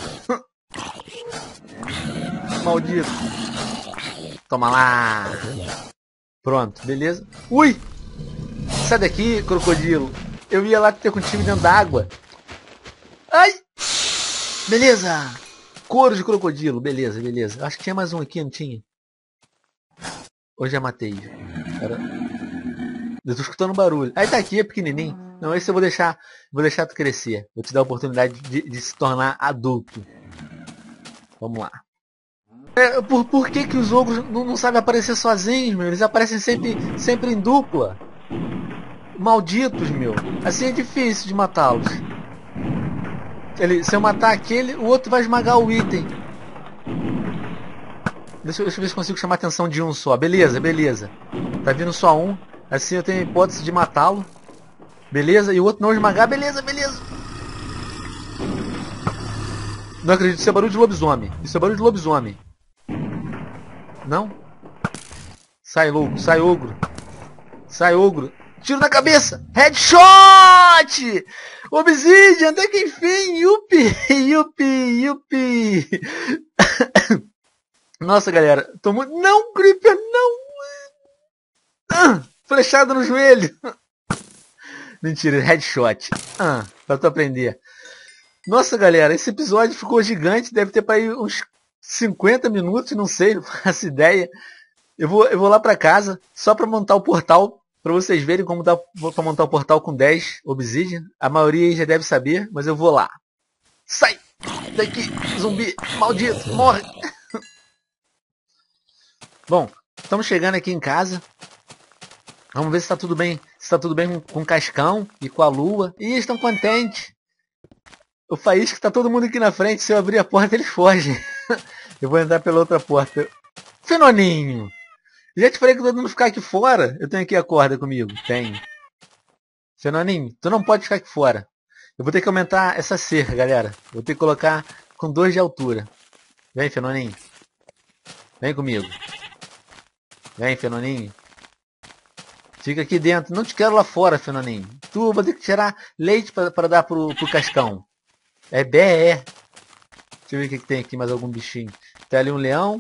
Maldito. Toma lá. Pronto, beleza. Ui! Sai daqui, crocodilo. Eu ia lá ter contigo dentro da água. Ai! Beleza. Couro de crocodilo. Beleza, beleza. Acho que tinha mais um aqui, não tinha? Ou já matei? Era... Eu tô escutando barulho. Aí tá aqui, é pequenininho. Não, esse eu vou deixar, vou deixar tu crescer. Vou te dar a oportunidade de, de se tornar adulto. Vamos lá. É, por, por que que os ogros não, não sabem aparecer sozinhos, meu? Eles aparecem sempre, sempre em dupla. Malditos, meu. Assim é difícil de matá-los. Ele, se eu matar aquele, o outro vai esmagar o item. Deixa, deixa eu ver se consigo chamar a atenção de um só. Beleza, beleza. Tá vindo só um. Assim eu tenho a hipótese de matá-lo. Beleza, e o outro não esmagar. Beleza, beleza. Não acredito, isso é barulho de lobisomem. Isso é barulho de lobisomem. Não? Sai, louco, sai, ogro. Sai, ogro. Tiro na cabeça. Headshot! Obsidian, até que enfim. Yupi, yupi, yupi. Nossa, galera. Tô muito... Não, Creeper, não. Ah, flechada no joelho. Mentira, headshot. Ah, pra tu aprender. Nossa, galera, esse episódio ficou gigante. Deve ter para ir uns cinquenta minutos, não sei, não faço ideia. Eu vou, eu vou lá pra casa só pra montar o portal. Pra vocês verem como dá pra montar o portal com dez Obsidian. A maioria já deve saber, mas eu vou lá. Sai daqui, zumbi maldito, morre. Bom, estamos chegando aqui em casa. Vamos ver se está tudo bem. Se está tudo bem com, com o Cascão e com a Lua. Ih, estão contentes. O Faísca está todo mundo aqui na frente. Se eu abrir a porta, eles fogem. Eu vou entrar pela outra porta. Fenoninho! Já te falei que todo mundo ficar aqui fora. Eu tenho aqui a corda comigo. Tenho. Fenoninho, tu não pode ficar aqui fora. Eu vou ter que aumentar essa cerca, galera. Vou ter que colocar com dois de altura. Vem, Fenoninho. Vem comigo. Vem, Fenoninho. Fica aqui dentro. Não te quero lá fora, Fenoninho. Tu vai ter que tirar leite para dar pro, pro Cascão. É bé, é. Deixa eu ver o que, que tem aqui, mais algum bichinho. Tá ali um leão.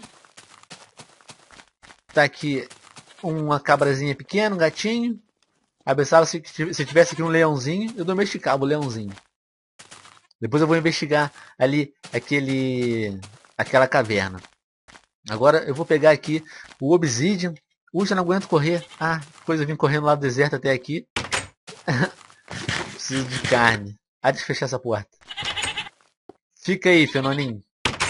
Tá aqui uma cabrazinha pequena, um gatinho. Abençoado, se, se tivesse aqui um leãozinho, eu domesticava o leãozinho. Depois eu vou investigar ali aquele, aquela caverna. Agora eu vou pegar aqui o Obsidian. Ui, eu não aguento correr. Ah, coisa, eu vim correndo lá do deserto até aqui. Preciso de carne. Ah, deixa eu fechar essa porta. Fica aí, Fenoninho.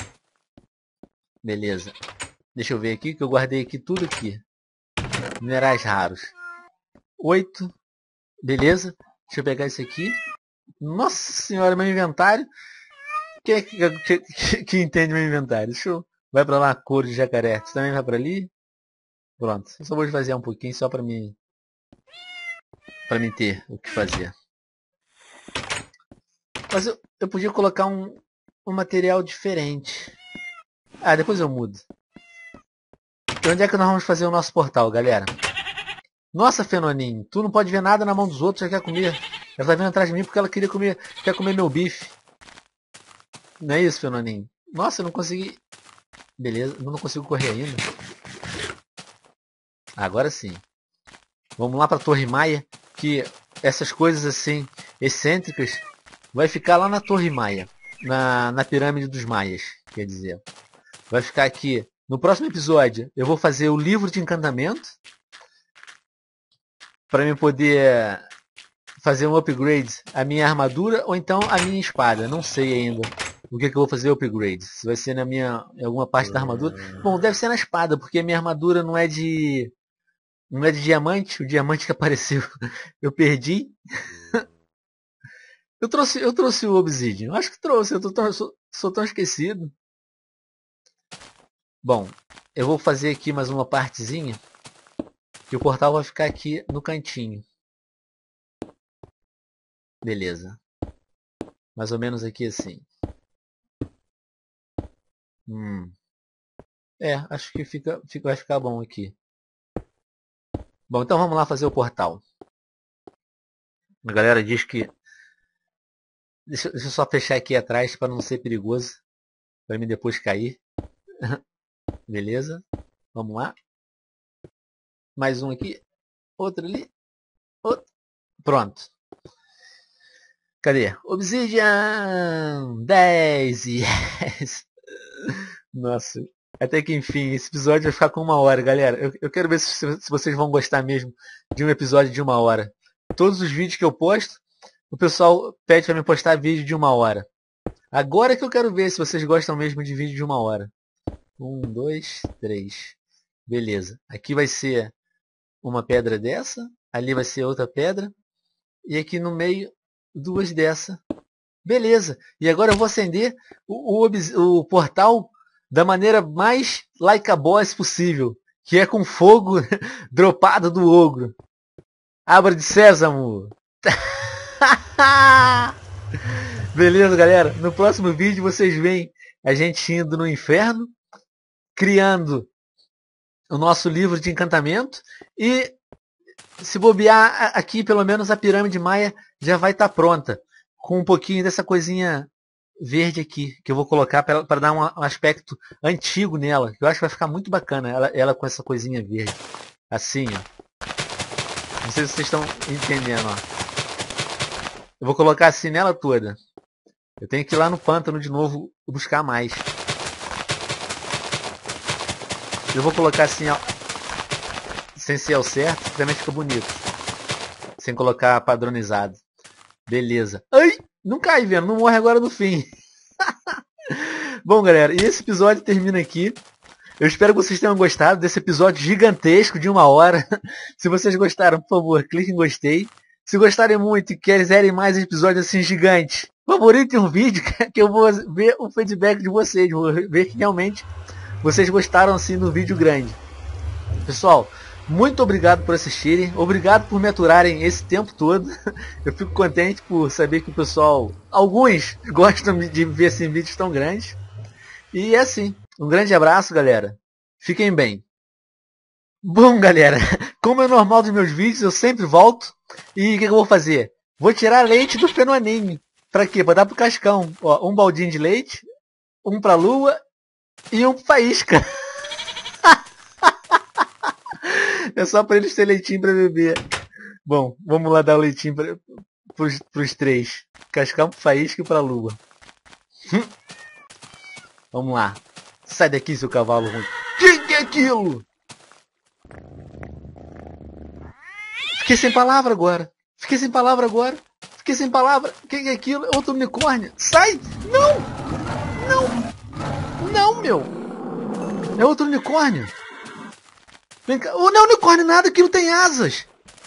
Beleza. Deixa eu ver aqui, que eu guardei aqui tudo aqui. Minerais raros. Oito. Beleza. Deixa eu pegar isso aqui. Nossa senhora, meu inventário. Quem é que, que, que, que entende meu inventário? Deixa eu... Vai pra lá, couro de jacaré. Você também vai pra ali? Pronto. Eu só vou esvaziar um pouquinho só pra me... Pra me ter o que fazer. Mas eu, eu podia colocar um, um material diferente. Ah, depois eu mudo. E onde é que nós vamos fazer o nosso portal, galera? Nossa, Fenoninho, tu não pode ver nada na mão dos outros, já quer comer. Ela tá vindo atrás de mim porque ela queria comer, quer comer meu bife. Não é isso, Fenoninho? Nossa, eu não consegui... Beleza, eu não consigo correr ainda. Agora sim. Vamos lá pra Torre Maia, que essas coisas assim, excêntricas, vai ficar lá na Torre Maia. Na, na pirâmide dos Maias, quer dizer. Vai ficar aqui. No próximo episódio, eu vou fazer o livro de encantamento. Para eu poder fazer um upgrade à minha armadura ou então à minha espada. Não sei ainda o que, que eu vou fazer upgrade. Se vai ser na minha, em alguma parte da armadura. Bom, deve ser na espada, porque a minha armadura não é de... Não é de diamante. O diamante que apareceu eu perdi. Eu trouxe, eu trouxe o Obsidian. Acho que trouxe. Eu tô tão, sou, sou tão esquecido. Bom, eu vou fazer aqui mais uma partezinha. E o portal vai ficar aqui no cantinho. Beleza. Mais ou menos aqui assim. Hum. É, acho que fica, fica, vai ficar bom aqui. Bom, então vamos lá fazer o portal. A galera diz que... Deixa, deixa eu só fechar aqui atrás para não ser perigoso. Para mim depois cair. Beleza. Vamos lá. Mais um aqui. Outro ali. Outro. Pronto. Cadê? Obsidian! dez! Yes! Nossa. Até que enfim, esse episódio vai ficar com uma hora, galera. Eu, eu quero ver se, se vocês vão gostar mesmo de um episódio de uma hora. Todos os vídeos que eu posto, o pessoal pede para me postar vídeo de uma hora. Agora que eu quero ver se vocês gostam mesmo de vídeo de uma hora. Um, dois, três. Beleza. Aqui vai ser uma pedra dessa. Ali vai ser outra pedra. E aqui no meio, duas dessa. Beleza. E agora eu vou acender o, o, o portal da maneira mais like a boss possível. Que é com fogo dropado do ogro. Abra de sésamo. Beleza, galera? No próximo vídeo vocês veem a gente indo no inferno, criando o nosso livro de encantamento e se bobear aqui, pelo menos a pirâmide maia já vai estar tá pronta, com um pouquinho dessa coisinha verde aqui, que eu vou colocar para dar um aspecto antigo nela, que eu acho que vai ficar muito bacana ela, ela com essa coisinha verde, assim, ó. Não sei se vocês estão entendendo, ó. Eu vou colocar assim nela toda. Eu tenho que ir lá no pântano de novo buscar mais. Eu vou colocar assim, ó, sem ser ao certo, que também fica bonito. Sem colocar padronizado. Beleza. Ai! Não cai, vendo? Não morre agora no fim. Bom, galera, e esse episódio termina aqui. Eu espero que vocês tenham gostado desse episódio gigantesco de uma hora. Se vocês gostaram, por favor, clique em gostei. Se gostarem muito e quiserem mais episódios assim gigantes, favoritem um vídeo que eu vou ver o feedback de vocês. Vou ver que realmente vocês gostaram assim do vídeo grande. Pessoal, muito obrigado por assistirem. Obrigado por me aturarem esse tempo todo. Eu fico contente por saber que o pessoal, alguns gostam de ver assim, vídeos tão grandes. E é assim. Um grande abraço, galera. Fiquem bem. Bom, galera, como é normal dos meus vídeos, eu sempre volto. E o que, que eu vou fazer? Vou tirar leite do fenoninho. Pra quê? Pra dar pro Cascão. Ó, um baldinho de leite, um pra lua e um faísca. É só pra eles terem leitinho pra beber. Bom, vamos lá dar o leitinho pra, pros, pros três. Cascão, faísca e pra lua. Hum. Vamos lá. Sai daqui, seu cavalo ruim. Que que é aquilo? Fiquei sem palavra agora. Fiquei sem palavra agora. Fiquei sem palavra. O que é aquilo? É outro unicórnio. Sai! Não! Não! Não, meu! É outro unicórnio. Vem cá. Oh, não é unicórnio nada. Aquilo tem asas.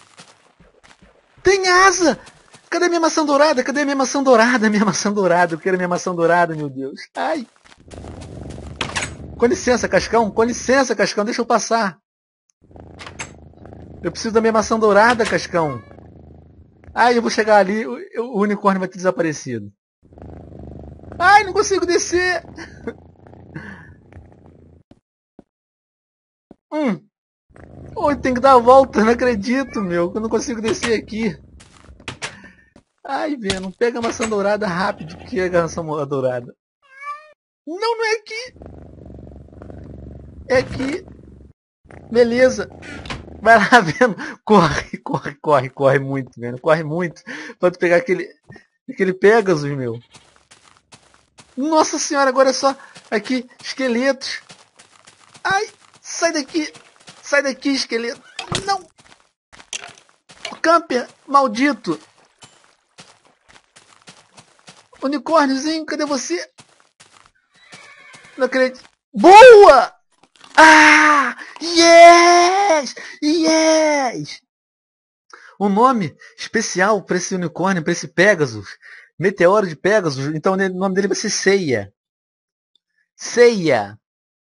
Tem asa! Cadê minha maçã dourada? Cadê minha maçã dourada? Minha maçã dourada. Eu quero minha maçã dourada, meu Deus. Ai! Com licença, Cascão. Com licença, Cascão. Deixa eu passar. Eu preciso da minha maçã dourada, Cascão. Ai, eu vou chegar ali. O, o unicórnio vai ter desaparecido. Ai, não consigo descer. Hum. Oh, tem que dar a volta. Não acredito, meu. Que eu não consigo descer aqui. Ai, velho. Não pega a maçã dourada rápido. Que é a maçã dourada. Não, não é aqui. É aqui. Beleza. Vai lá, vendo. Corre, corre, corre, corre muito, vendo. Corre muito. Pra tu pegar aquele, aquele Pegasus, meu. Nossa senhora, agora é só aqui, esqueletos. Ai, sai daqui. Sai daqui, esqueleto. Não. O camper, maldito. Unicórniozinho, cadê você? Não acredito. Boa! Ah! Yes! Yes! Um nome especial para esse unicórnio, para esse Pegasus. Meteoro de Pegasus. Então o nome dele vai ser Seiya. Seiya.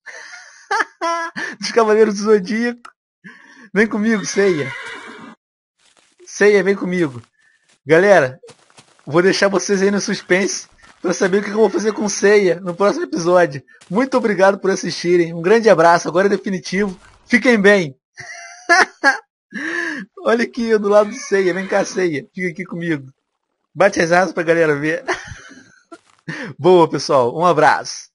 Dos Cavaleiros do Zodíaco. Vem comigo, Seiya. Seiya, vem comigo. Galera, vou deixar vocês aí no suspense para saber o que eu vou fazer com Seiya no próximo episódio. Muito obrigado por assistirem. Um grande abraço. Agora é definitivo. Fiquem bem. Olha aqui eu do lado do Seiya. Vem cá, Seiya. Fica aqui comigo. Bate as asas pra galera ver. Boa, pessoal. Um abraço.